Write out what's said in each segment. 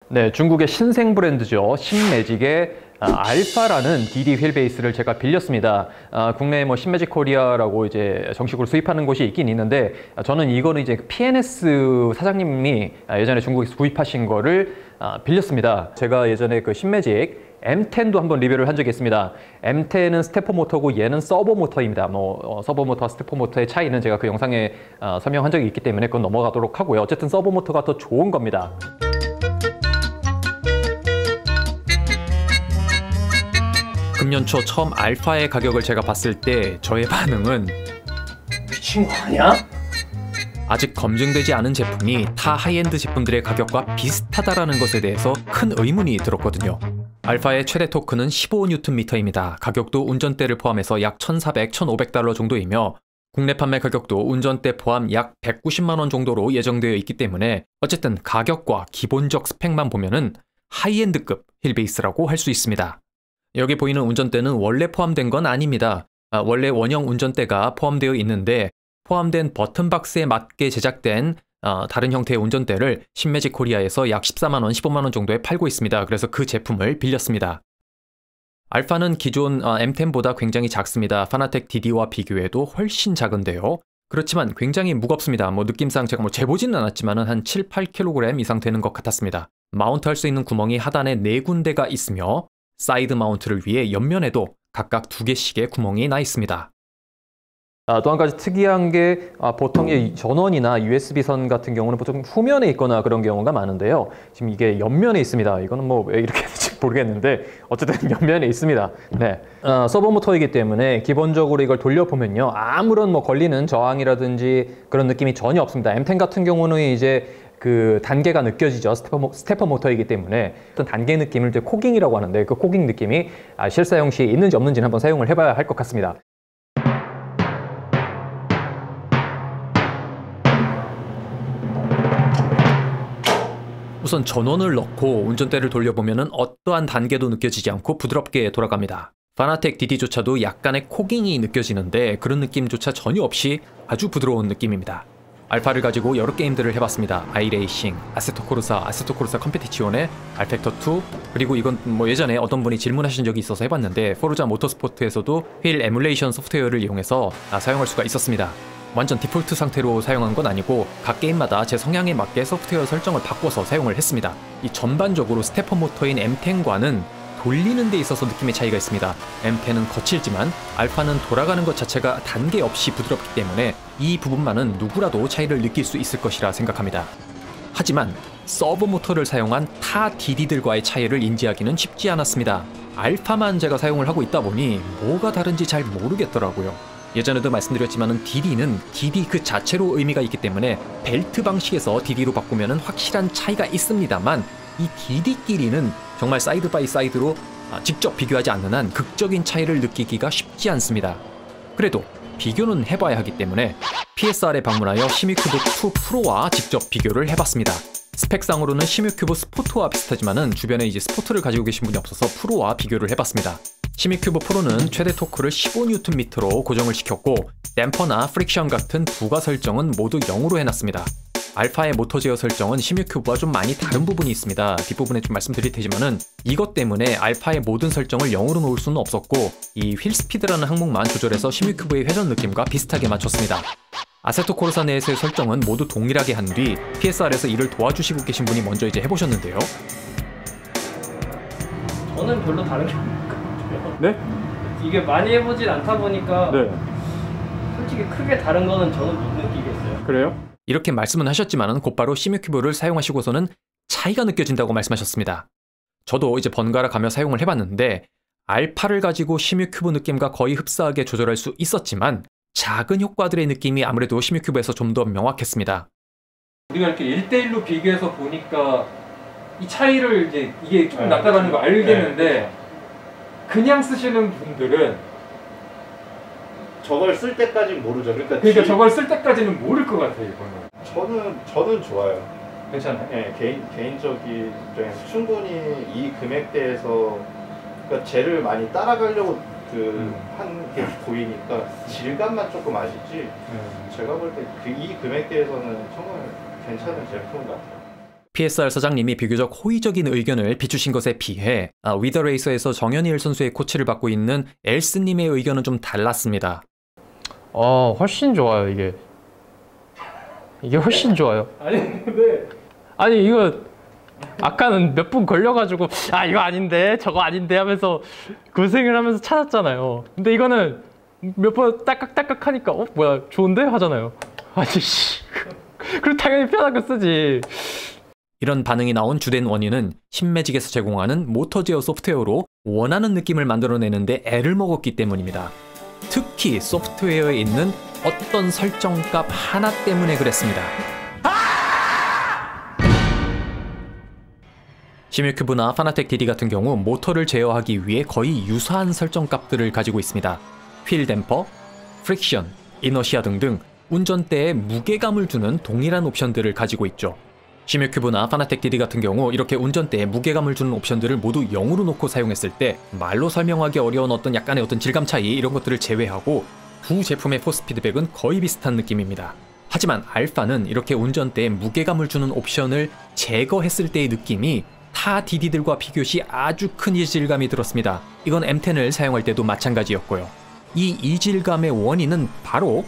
네, 중국의 신생 브랜드죠. 신매직의 알파라는 DD 휠 베이스를 제가 빌렸습니다. 국내에 뭐 신매직 코리아라고 이제 정식으로 수입하는 곳이 있긴 있는데, 저는 이거는 이제 PNS 사장님이 예전에 중국에서 구입하신 거를 빌렸습니다. 제가 예전에 그 신매직 M10도 한번 리뷰를 한 적이 있습니다. M10은 스테퍼 모터고 얘는 서버 모터입니다. 서버 모터와 스테퍼 모터의 차이는 제가 그 영상에 설명한 적이 있기 때문에 그건 넘어가도록 하고요. 어쨌든 서버 모터가 더 좋은 겁니다. 금년 초 처음 알파의 가격을 제가 봤을 때 저의 반응은 미친 거 아니야? 아직 검증되지 않은 제품이 타 하이엔드 제품들의 가격과 비슷하다라는 것에 대해서 큰 의문이 들었거든요. 알파의 최대 토크는 15Nm입니다. 가격도 운전대를 포함해서 약 1,400, 1,500달러 정도이며 국내 판매 가격도 운전대 포함 약 190만 원 정도로 예정되어 있기 때문에 어쨌든 가격과 기본적 스펙만 보면은 하이엔드급 휠베이스라고 할 수 있습니다. 여기 보이는 운전대는 원래 포함된 건 아닙니다. 원래 원형 운전대가 포함되어 있는데 포함된 버튼박스에 맞게 제작된 다른 형태의 운전대를 신매직 코리아에서 약 14만 원, 15만 원 정도에 팔고 있습니다. 그래서 그 제품을 빌렸습니다. 알파는 기존 M10보다 굉장히 작습니다. 파나텍 DD와 비교해도 훨씬 작은데요. 그렇지만 굉장히 무겁습니다. 느낌상 제가 재보지는 않았지만 한 7, 8kg 이상 되는 것 같았습니다. 마운트할 수 있는 구멍이 하단에 4군데가 있으며 사이드 마운트를 위해 옆면에도 각각 2개씩의 구멍이 나 있습니다. 또 한 가지 특이한 게 보통의 전원이나 USB-선 같은 경우는 보통 후면에 있거나 그런 경우가 많은데요. 지금 이게 옆면에 있습니다. 이거는 왜 이렇게 될지 모르겠는데 어쨌든 옆면에 있습니다. 네, 서버 모터이기 때문에 기본적으로 이걸 돌려보면요. 아무런 걸리는 저항이라든지 그런 느낌이 전혀 없습니다. M10 같은 경우는 이제 그 단계가 느껴지죠. 스테퍼 모터이기 때문에 어떤 단계 느낌을 이제 코깅이라고 하는데 그 코깅 느낌이 실사용 시에 있는지 없는지는 한번 사용을 해봐야 할 것 같습니다. 우선 전원을 넣고 운전대를 돌려보면 어떠한 단계도 느껴지지 않고 부드럽게 돌아갑니다. 파나텍 DD조차도 약간의 코깅이 느껴지는데 그런 느낌조차 전혀 없이 아주 부드러운 느낌입니다. 알파를 가지고 여러 게임들을 해봤습니다. 아이레이싱, 아세토 코르사 컴페티치오네, 알팩터2, 그리고 이건 예전에 어떤 분이 질문하신 적이 있어서 해봤는데 포르자 모터스포트에서도 휠 에뮬레이션 소프트웨어를 이용해서 사용할 수가 있었습니다. 완전 디폴트 상태로 사용한 건 아니고 각 게임마다 제 성향에 맞게 소프트웨어 설정을 바꿔서 사용을 했습니다. 이 전반적으로 스테퍼 모터인 M10과는 돌리는 데 있어서 느낌의 차이가 있습니다. M10은 거칠지만 알파는 돌아가는 것 자체가 단계 없이 부드럽기 때문에 이 부분만은 누구라도 차이를 느낄 수 있을 것이라 생각합니다. 하지만 서버 모터를 사용한 타 DD들과의 차이를 인지하기는 쉽지 않았습니다. 알파만 제가 사용을 하고 있다 보니 뭐가 다른지 잘 모르겠더라고요. 예전에도 말씀드렸지만 DD는 DD 그 자체로 의미가 있기 때문에 벨트 방식에서 DD로 바꾸면 확실한 차이가 있습니다만 이 DD끼리는 정말 사이드 바이 사이드로 직접 비교하지 않는 한 극적인 차이를 느끼기가 쉽지 않습니다. 그래도 비교는 해봐야 하기 때문에 PSR에 방문하여 시뮤큐브 2 프로와 직접 비교를 해봤습니다. 스펙상으로는 시뮤큐브 스포트와 비슷하지만 주변에 이제 스포트를 가지고 계신 분이 없어서 프로와 비교를 해봤습니다. 시뮤큐브 프로는 최대 토크를 15Nm로 고정을 시켰고 댐퍼나 프릭션 같은 부가 설정은 모두 0으로 해놨습니다. 알파의 모터 제어 설정은 시뮤큐브와 좀 많이 다른 부분이 있습니다. 뒷부분에 좀 말씀드릴 테지만은 이것 때문에 알파의 모든 설정을 0으로 놓을 수는 없었고 이 휠 스피드라는 항목만 조절해서 시뮤큐브의 회전 느낌과 비슷하게 맞췄습니다. 아세토 코르사 내에서의 설정은 모두 동일하게 한 뒤 PSR에서 이를 도와주시고 계신 분이 먼저 이제 해보셨는데요. 저는 별로 다른 게 없는 것 같아요. 네? 이게 많이 해보진 않다 보니까 네. 솔직히 크게 다른 거는 저는 못 느끼겠어요. 그래요? 이렇게 말씀은 하셨지만 곧바로 시뮤큐브를 사용하시고서는 차이가 느껴진다고 말씀하셨습니다. 저도 이제 번갈아 가며 사용을 해봤는데 알파를 가지고 시뮤큐브 느낌과 거의 흡사하게 조절할 수 있었지만 작은 효과들의 느낌이 아무래도 시뮤큐브에서 좀 더 명확했습니다. 우리가 이렇게 1대1로 비교해서 보니까 이 차이를 이제 이게 좀 낫다라는 거 알겠는데 그냥 쓰시는 분들은 저걸 쓸 때까지는 모르죠. 그러니까 저걸 쓸 때까지는 모를 것 같아요, 이거는. 저는 좋아요. 괜찮아요? 네, 개인적인 입장에서 충분히 이 금액대에서 그러니까 쟤를 많이 따라가려고 한 게 보이니까 질감만 조금 아쉽지. 제가 볼 때 이 금액대에서는 정말 괜찮은 제품 같아요. PSR 사장님이 비교적 호의적인 의견을 비추신 것에 비해 위더레이서에서 정현일 선수의 코치를 받고 있는 엘스님의 의견은 좀 달랐습니다. 훨씬 좋아요, 이게. 이게 훨씬 좋아요. 아니 근데 아니, 이거 아까는 몇 분 걸려가지고 이거 아닌데 저거 아닌데 하면서 고생을 하면서 찾았잖아요. 근데 이거는 몇 번 딸깍딸깍 하니까 뭐야 좋은데? 하잖아요. 아니 씨. 그럼 당연히 편한 거 쓰지. 이런 반응이 나온 주된 원인은 신매직에서 제공하는 모터제어 소프트웨어로 원하는 느낌을 만들어내는데 애를 먹었기 때문입니다. 특히 소프트웨어에 있는 어떤 설정값 하나 때문에 그랬습니다. 시뮤큐브나 파나텍 DD 같은 경우 모터를 제어하기 위해 거의 유사한 설정값들을 가지고 있습니다. 휠 댐퍼, 프릭션, 이너시아 등등 운전대에 무게감을 주는 동일한 옵션들을 가지고 있죠. 시뮤큐브나 파나텍 DD 같은 경우 이렇게 운전대에 무게감을 주는 옵션들을 모두 0으로 놓고 사용했을 때 말로 설명하기 어려운 약간의 질감 차이 이런 것들을 제외하고 두 제품의 포스 피드백은 거의 비슷한 느낌입니다. 하지만 알파는 이렇게 운전대에 무게감을 주는 옵션을 제거했을 때의 느낌이 타 DD들과 비교시 아주 큰 이질감이 들었습니다. 이건 M10을 사용할 때도 마찬가지였고요. 이 이질감의 원인은 바로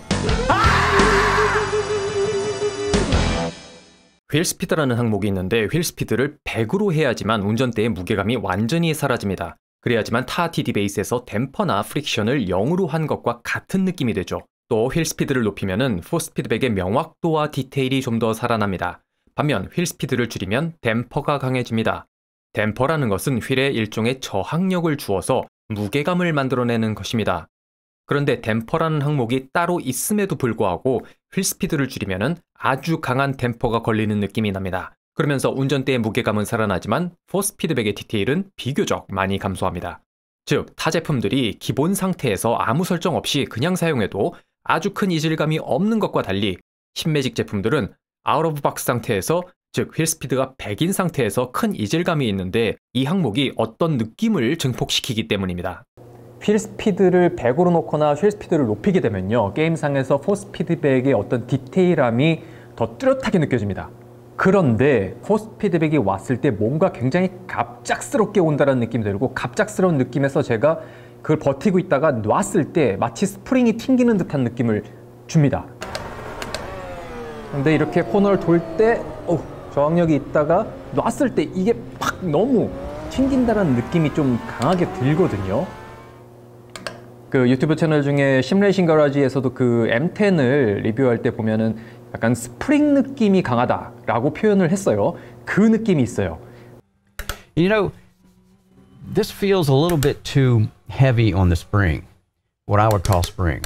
휠스피드라는 항목이 있는데 휠스피드를 100으로 해야지만 운전대의 무게감이 완전히 사라집니다. 그래야지만 타 DD 베이스에서 댐퍼나 프릭션을 0으로 한 것과 같은 느낌이 되죠. 또 휠스피드를 높이면은 포스 피드백의 명확도와 디테일이 좀 더 살아납니다. 반면 휠스피드를 줄이면 댐퍼가 강해집니다. 댐퍼라는 것은 휠에 일종의 저항력을 주어서 무게감을 만들어내는 것입니다. 그런데 댐퍼라는 항목이 따로 있음에도 불구하고 휠스피드를 줄이면 아주 강한 댐퍼가 걸리는 느낌이 납니다. 그러면서 운전대의 무게감은 살아나지만 포스 피드백의 디테일은 비교적 많이 감소합니다. 즉, 타 제품들이 기본 상태에서 아무 설정 없이 그냥 사용해도 아주 큰 이질감이 없는 것과 달리 신매직 제품들은 아웃 오브 박스 상태에서, 즉 휠스피드가 100인 상태에서 큰 이질감이 있는데 이 항목이 어떤 느낌을 증폭시키기 때문입니다. 휠스피드를 100으로 놓거나 휠스피드를 높이게 되면요, 게임상에서 포스 피드백의 어떤 디테일함이 더 뚜렷하게 느껴집니다. 그런데 포스 피드백이 왔을 때 뭔가 굉장히 갑작스럽게 온다는 느낌이 들고, 갑작스러운 느낌에서 제가 그걸 버티고 있다가 놨을 때 마치 스프링이 튕기는 듯한 느낌을 줍니다. 근데 이렇게 코너를 돌 때 저항력이 있다가 놨을 때 이게 팍 너무 튕긴다는 느낌이 좀 강하게 들거든요. 그 유튜브 채널 중에 심레이싱 가라지에서도 그 M10을 리뷰할 때 보면은 약간 스프링 느낌이 강하다라고 표현을 했어요. 그 느낌이 있어요. You know, this feels a little bit too heavy on the spring, what I would call spring.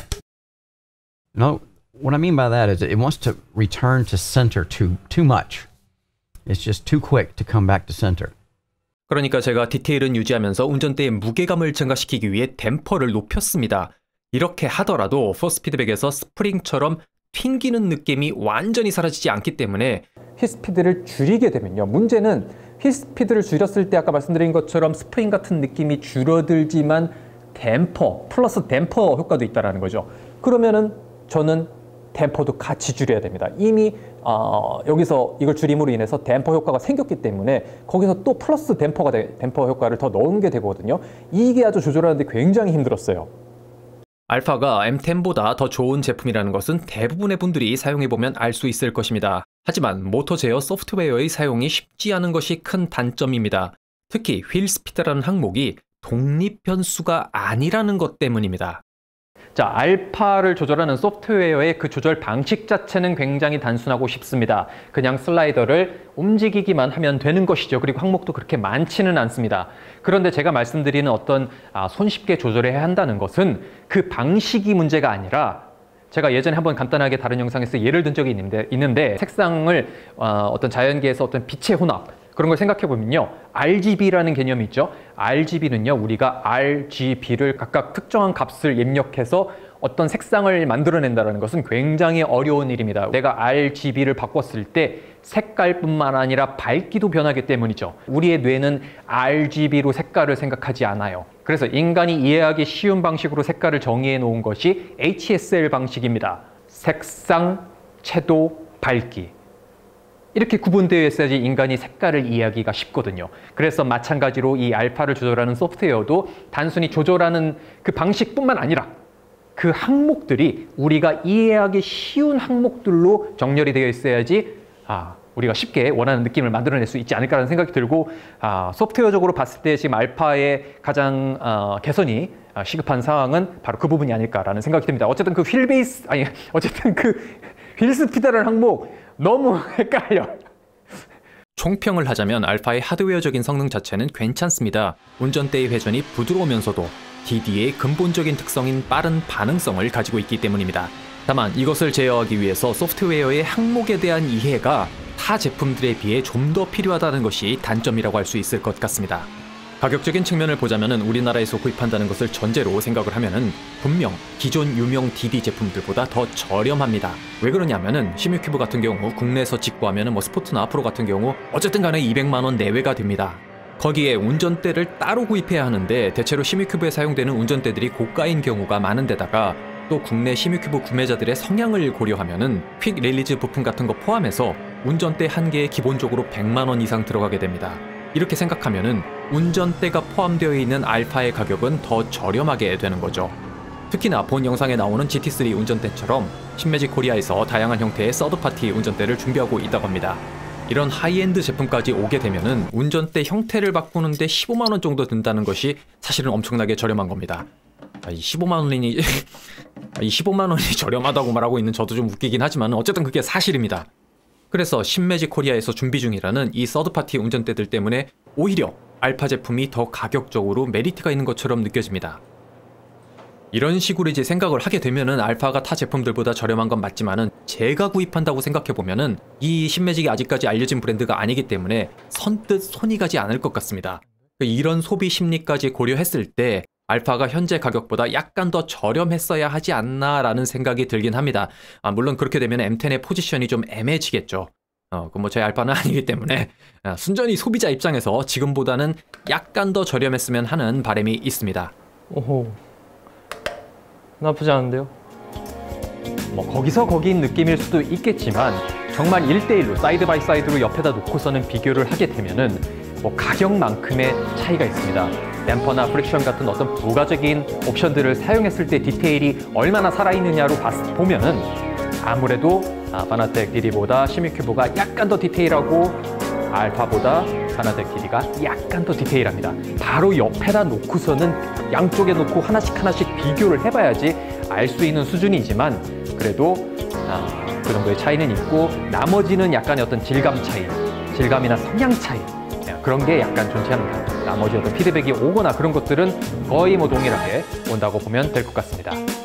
No, what I mean by that is it wants to return to center too much. It's just too quick to come back to center. 그러니까 제가 디테일은 유지하면서 운전대의 무게감을 증가시키기 위해 댐퍼를 높였습니다. 이렇게 하더라도 포스 피드백에서 스프링처럼 튕기는 느낌이 완전히 사라지지 않기 때문에 휠스피드를 줄이게 되면요, 문제는 휠스피드를 줄였을 때 아까 말씀드린 것처럼 스프링 같은 느낌이 줄어들지만 댐퍼 플러스 댐퍼 효과도 있다는 거죠. 그러면은 저는 댐퍼도 같이 줄여야 됩니다. 이미 여기서 이걸 줄임으로 인해서 댐퍼 효과가 생겼기 때문에 거기서 또 플러스 댐퍼 효과를 더 넣은 게 되거든요. 이게 아주 조절하는데 굉장히 힘들었어요. 알파가 M10보다 더 좋은 제품이라는 것은 대부분의 분들이 사용해보면 알 수 있을 것입니다. 하지만 모터 제어 소프트웨어의 사용이 쉽지 않은 것이 큰 단점입니다. 특히 휠 스피드라는 항목이 독립 변수가 아니라는 것 때문입니다. 자, 알파를 조절하는 소프트웨어의 그 조절 방식 자체는 굉장히 단순하고 쉽습니다. 그냥 슬라이더를 움직이기만 하면 되는 것이죠. 그리고 항목도 그렇게 많지는 않습니다. 그런데 제가 말씀드리는 어떤 손쉽게 조절해야 한다는 것은 그 방식이 문제가 아니라, 제가 예전에 한번 간단하게 다른 영상에서 예를 든 적이 있는데 색상을 어떤 자연계에서 어떤 빛의 혼합, 그런 걸 생각해 보면요, RGB라는 개념이 있죠. RGB는요, 우리가 RGB를 각각 특정한 값을 입력해서 어떤 색상을 만들어낸다는 것은 굉장히 어려운 일입니다. 내가 RGB를 바꿨을 때 색깔뿐만 아니라 밝기도 변하기 때문이죠. 우리의 뇌는 RGB로 색깔을 생각하지 않아요. 그래서 인간이 이해하기 쉬운 방식으로 색깔을 정의해 놓은 것이 HSL 방식입니다. 색상, 채도, 밝기. 이렇게 구분되어 있어야지 인간이 색깔을 이해하기가 쉽거든요. 그래서 마찬가지로 이 알파를 조절하는 소프트웨어도 단순히 조절하는 그 방식뿐만 아니라 그 항목들이 우리가 이해하기 쉬운 항목들로 정렬이 되어 있어야지 우리가 쉽게 원하는 느낌을 만들어낼 수 있지 않을까라는 생각이 들고, 소프트웨어적으로 봤을 때 지금 알파의 가장 개선이 시급한 상황은 바로 그 부분이 아닐까라는 생각이 듭니다. 어쨌든 그 휠 스피드라는 항목 너무 헷갈려. 총평을 하자면 알파의 하드웨어적인 성능 자체는 괜찮습니다. 운전대의 회전이 부드러우면서도 DD의 근본적인 특성인 빠른 반응성을 가지고 있기 때문입니다. 다만 이것을 제어하기 위해서 소프트웨어의 항목에 대한 이해가 타 제품들에 비해 좀 더 필요하다는 것이 단점이라고 할 수 있을 것 같습니다. 가격적인 측면을 보자면 우리나라에서 구입한다는 것을 전제로 생각을 하면 분명 기존 유명 DD 제품들보다 더 저렴합니다. 왜 그러냐면은 시뮤큐브 같은 경우 국내에서 직구하면 스포츠나 프로 같은 경우 어쨌든 간에 200만 원 내외가 됩니다. 거기에 운전대를 따로 구입해야 하는데 대체로 시뮤큐브에 사용되는 운전대들이 고가인 경우가 많은 데다가 또 국내 시뮤큐브 구매자들의 성향을 고려하면은 퀵 릴리즈 부품 같은 거 포함해서 운전대 한 개에 기본적으로 100만 원 이상 들어가게 됩니다. 이렇게 생각하면은 운전대가 포함되어 있는 알파의 가격은 더 저렴하게 되는 거죠. 특히나 본 영상에 나오는 GT3 운전대처럼 신매직 코리아에서 다양한 형태의 서드파티 운전대를 준비하고 있다고 합니다. 이런 하이엔드 제품까지 오게 되면은 운전대 형태를 바꾸는데 15만 원 정도 든다는 것이 사실은 엄청나게 저렴한 겁니다. 이 15만 원이 저렴하다고 말하고 있는 저도 좀 웃기긴 하지만 어쨌든 그게 사실입니다. 그래서 신매직 코리아에서 준비 중이라는 이 서드파티 운전대들 때문에 오히려 알파 제품이 더 가격적으로 메리트가 있는 것처럼 느껴집니다. 이런 식으로 이제 생각을 하게 되면은 알파가 타 제품들보다 저렴한 건 맞지만은 제가 구입한다고 생각해보면은 이 신매직이 아직까지 알려진 브랜드가 아니기 때문에 선뜻 손이 가지 않을 것 같습니다. 이런 소비 심리까지 고려했을 때 알파가 현재 가격보다 약간 더 저렴했어야 하지 않나 라는 생각이 들긴 합니다. 물론 그렇게 되면 M10의 포지션이 좀 애매해지겠죠. 제 알파는 아니기 때문에 순전히 소비자 입장에서 지금보다는 약간 더 저렴했으면 하는 바람이 있습니다. 오호, 나쁘지 않은데요? 거기서 거기인 느낌일 수도 있겠지만 정말 1대1로 사이드 바이 사이드로 옆에다 놓고서는 비교를 하게 되면은 가격만큼의 차이가 있습니다. 댐퍼나 프릭션 같은 어떤 부가적인 옵션들을 사용했을 때 디테일이 얼마나 살아있느냐로 보면은 아무래도 파나텍 DD보다 시뮤큐브가 약간 더 디테일하고 알파보다 파나텍 DD가 약간 더 디테일합니다. 바로 옆에다 놓고서는 양쪽에 놓고 하나씩 비교를 해봐야지 알 수 있는 수준이지만 그래도 그 정도의 차이는 있고 나머지는 약간의 어떤 질감 차이, 질감이나 성향 차이 그런 게 약간 존재합니다. 나머지 어떤 피드백이 오거나 그런 것들은 거의 동일하게 온다고 보면 될 것 같습니다.